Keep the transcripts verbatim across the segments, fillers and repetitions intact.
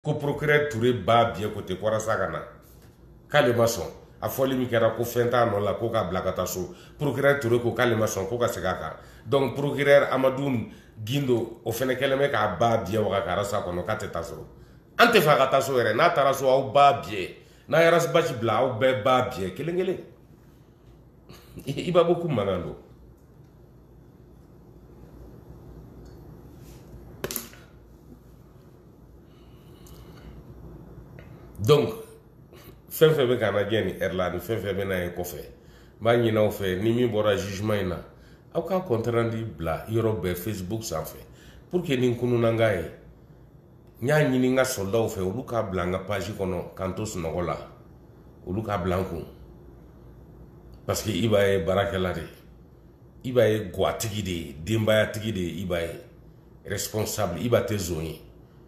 ko procureur Touré ba bien côté Kwara Sagana k'ale ma sɔn a fɔli min kɛra ko fɛn t'a nɔ la ko k'a bila ka taa so procureur Touré ko k'ale ma sɔn ko ka segin a kan donc procureur Amadou Gindo o fɛnɛ kɛlen bɛ k'a ba bien waga ka rasa kɔnɔ k'a tɛ taa so an tɛ fɛ a ka taa so yɛrɛ n'a taara so aw ba bien n'a ye rasibasi bila aw bɛɛ ba bien kelen kelen i b'a beaucoup mankan don. Donc fɛn fɛn bɛ ka na diɲɛ ni heure la ni fɛn fɛn bɛ na ye kɔfɛ n b'a ɲini aw fɛ ni min bɔra jugement in na aw ka compte rendu bila yɔrɔ bɛɛ Facebook sanfɛ pour que ni kununanga ye n y'a ɲini n ka soldaw fɛ olu k'a bila n ka page kɔnɔ k'an to sunɔgɔ la olu k'a bila n kun parce que i b'a ye baarakɛla de i b'a ye guwatigi de ye denbayatigi de ye i b'a ye responsable i b'a tɛ zon ye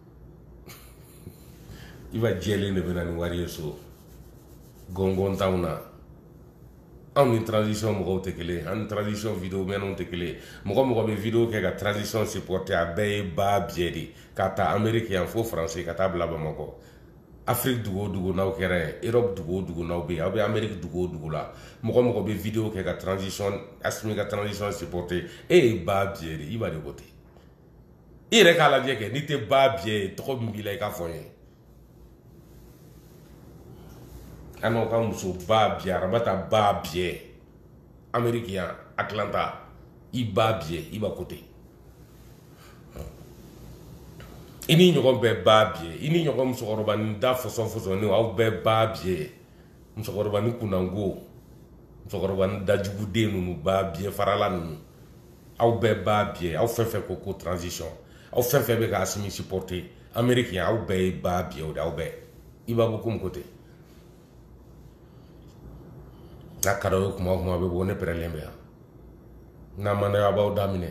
i b'a jɛlen de bɛ na ni wari ye so gɔngɔn t'anw na anw ni transition mɔgɔw tɛ kelen an ni transition vidéo mɛnɛw tɛ kelen mɔgɔ mɔgɔ bɛ vidéo kɛ ka transition supporter a bɛɛ ye ba biɛ de ka taa Amérique yan fo France ka taa bila Bamakɔ Afrique dugu o dugu n'aw kɛra ye Europe dugu o dugu n'aw bɛ yen aw bɛ Amérique dugu o dugu la mɔgɔ mɔgɔ bɛ vidéo kɛ ka transition Assimi ka transition supporter e ye ba biɛ de i b'a de ko ten i yɛrɛ k'a lajɛ kɛ n'i tɛ ba biɛ ye tɔgɔ min b'i la i ka fɔ n ye. Ano ka muso ba biɛ arabata ba biɛ Amérique yan Atlanta i ba biɛ i b'a ko ten i ni ɲɔgɔn bɛɛ ba biɛ i ni ɲɔgɔn musokɔrɔba ni da fɔsɔn fɔsɔnni aw bɛɛ ba biɛ musokɔrɔba ni kunnango musokɔrɔba ni dajuguden ninnu ba biɛ farala ninnu aw bɛɛ ba biɛ aw fɛn fɛn ko ko transition aw fɛn fɛn bɛ ka Assimi supporter Amérique yan aw bɛɛ ye ba biɛ o de aw bɛɛ i b'a ko comme ko ten n'a ka d'aw ye kuma o kuma bɛ bɔ ne pɛrɛlen bɛ yan n'a ma n'a b'aw daminɛ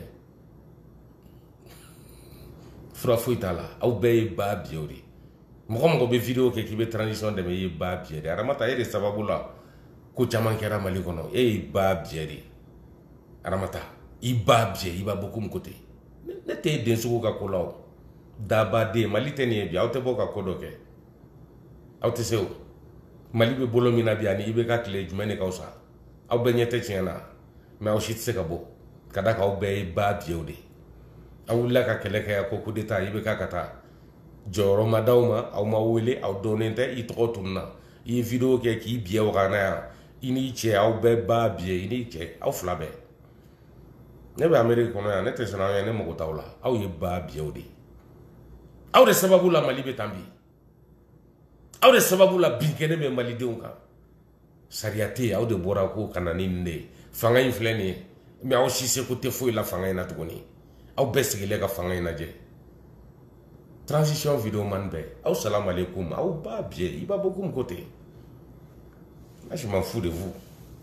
fura foyi t'a la aw bɛɛ ye ba biɛ o de mɔgɔ mɔgɔ bɛ vidéo kɛ k'i bɛ transition dɛmɛ i ye ba biɛ de Aramata e de sababu la ko caman kɛra Mali kɔnɔ e ye ba biɛ de Aramata i ba biɛ i b'a bɔ comme ko ten ne tɛ den sugu ka ko la o dabaden Mali tɛ nin ye bi aw tɛ bɔ ka ko dɔ kɛ aw tɛ se o Mali bɛ bolo min na bi ani i bɛ ka tile jumɛn de ka fisa aw bɛɛ ɲɛ tɛ tiɲɛ na mais aw si tɛ se ka bɔ ka da k'aw bɛɛ ye ba biɛ o de aw wulila ka kɛlɛ kɛ ko coup d'état i bɛ ka ka taa jɔyɔrɔ ma d'aw ma aw ma wele aw dɔnnen tɛ i tɔgɔ tununa i ye vidéo kɛ k'i biɛ waga na yan i n'i cɛ aw bɛɛ ba biɛ i n'i cɛ aw fila bɛɛ ne bɛ Amérique kɔnɔ yan ne tɛ sɔn aw ye ne mago t'aw la aw ye ba biɛ o de aw de sababu la Mali bɛ tan bi aw de sababu la binkɛnɛ bɛ malidenw kan sariya tɛ yen aw de bɔra ko ka na ni nin de ye fanga in filɛ nin ye mais aw si seko tɛ foyi la fanga in na tuguni aw bɛɛ sigilen ka fanga in lajɛ transition vidéo man bɛɛ aw salam aleikum aw ba biɛ i b'a bɔ comme ko ten moi je m'en fous de vous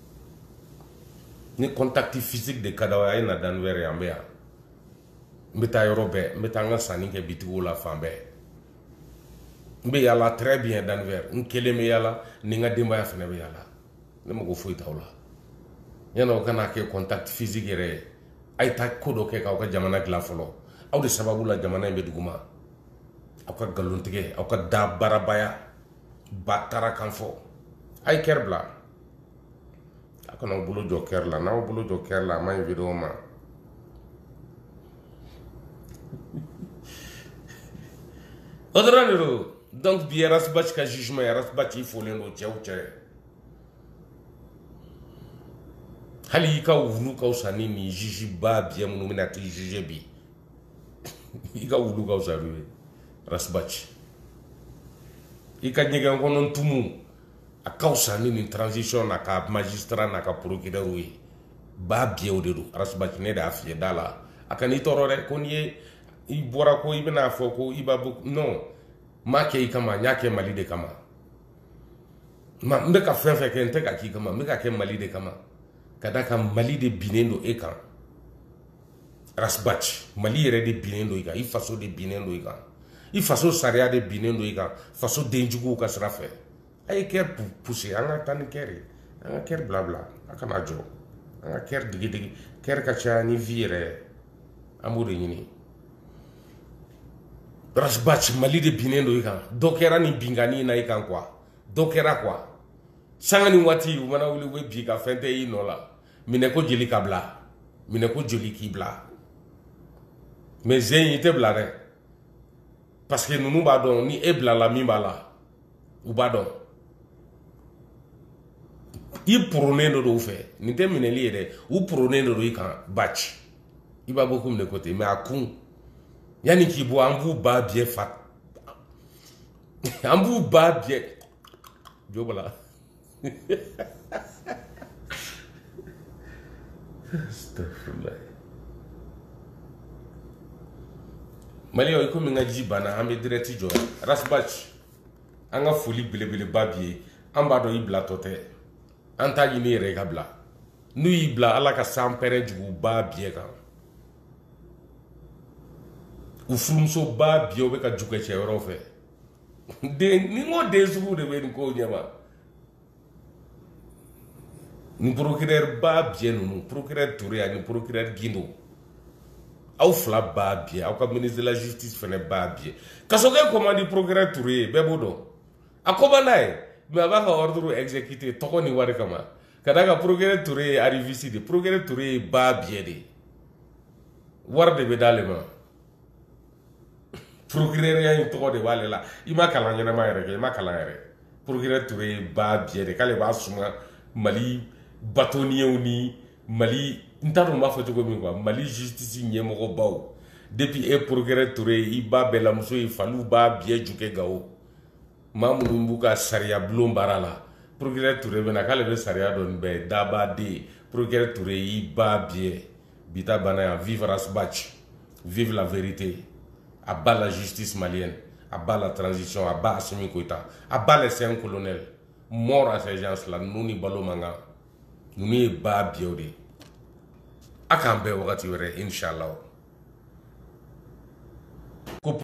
ni contact physique de ka d'aw ye a ye na Denver yan n bɛ yan n bɛ taa yɔrɔ bɛɛ n bɛ taa n ka sanni kɛ bitigiw la fan bɛɛ n bɛ yala très bien Denver n kelen bɛ yala ni n ka denbaya fana bɛ yala ne mago foyi t'aw la yan'aw kana kɛ contact physique yɛrɛ ye a ye taa ko dɔ kɛ k'aw ka jamana dilan fɔlɔ aw de sababu la jamana in bɛ duguma aw ka nkalontigɛ aw ka da baarabaya ba taara kan fɔ a ye kɛri bila a kana aw bolo jɔ kɛri la n'aw bolo jɔ kɛri la a ma ɲi vidéo ma o dɔrɔn de don donc bi Rasibasi ka jugement ye Rasibasi folen don cɛw cɛ hali i ka wulu ka fisa ni nin juge ba biɛ minnu bɛna t'i juge bi i ka wulu ka fisa n'u ye Rasibasi i ka ɲɛgɛn kɔnɔ tumu a ka fisa ni nin transition n'a ka magistrat n'a ka procureur ye ba biɛ o de don Rasibasi ne de y'a f'i ye da la a ka n'i tɔɔrɔ dɛ ko n'i ye i bɔra ko i bɛna fɔ ko i b'a bɔ non m'a kɛ i kama n y'a kɛ Mali de kama ma n bɛ ka fɛn fɛn kɛ n tɛ ka k'i kama n bɛ ka kɛ Mali de kama ka da kan Mali de binnen don e kan Rasibasi Mali yɛrɛ de binnen don i kan i faso de binnen don i kan i faso sariya de binnen don i kan faso denjuguw ka sira fɛ a ye kɛri pousser an ka taa ni kɛri ye an ka kɛri bila bila a kana jɔ an ka kɛri digi digi kɛri ka caya ni vie yɛrɛ an b'o de ɲini Rasbach Mali de binnen do ikan do kɛra ni bingani na ikan quoi do kɛra quoi sanga ni wati u mana wuli we bi ka fɛn tɛ i nɔ la minɛ ko jeli ka bila minɛ ko joli k'i bila mais zen i tɛ bila dɛ parce que ninnu b'a dɔn ni e bila la min b'a la u b'a dɔn i poronen dɔ do u fɛ nin tɛ minɛli ye dɛ u poronen dɔ do i kan baci i b'a bɔ ko minɛ ko ten mais a kun yani k'i bɔ an b'u ba biɛ fa an b'u ba biɛ jo bala Astaghfirullah. Mali yo iko mi nga ji bana an be direct jɔ Rasbach an ka foli belebeleba bi ye an b'a dɔn i bila tɔ tɛ an t'a ɲini yɛrɛ i ka bila n'u y'i bila ala ka san pɛrɛ jugu ba biɛ kan u furumuso ba biɛ u bɛ ka jugɛ cɛ wɛrɛw fɛ den ni ko den sugu de bɛ nin ko ɲɛma ni procureur ba biɛ ninnu procureur Touré ani procureur Guindo aw fila ba biɛ aw ka ministre de la justice fɛnɛ ba biɛ kaso kɛ commande procureur Touré bɛɛ b'o dɔn a ko man n'a ye mais a b'a ka ordre exécuté tɔgɔ ni wari kama ka d'a kan procureur Touré ye arriviste de procureur Touré ye ba biɛ de wari de bɛ d'ale ma procureur ya in tɔgɔ de b'ale la i ma kalan ɲɛnama yɛrɛ kɛ i ma kalan yɛrɛ procureur Touré ye ba biɛ de k'ale b'a suma Mali bâtonniers ni Mali n t'a dɔn n b'a fɔ cogo min quoi Mali justice ɲɛmɔgɔbaw depuis e procureur Touré i ba bɛlamuso ye faliw b'a biɛ jukɛ Gawo maa minnu b'u ka sariya bulon baara la procureur Touré bɛna k'ale bɛ sariya dɔn nin bɛɛ dabaden procureur Touré i ba biɛ bi ta banna yan vive Rasbach vive la vérité à bas la justice malienne à bas la transition à bas Assimi Goïta à bas les cinq colonels mort à ces gens-là nous ni balo manga nous ni ba biɛ o de a k'an bɛɛ wagati wɛrɛ inshallah.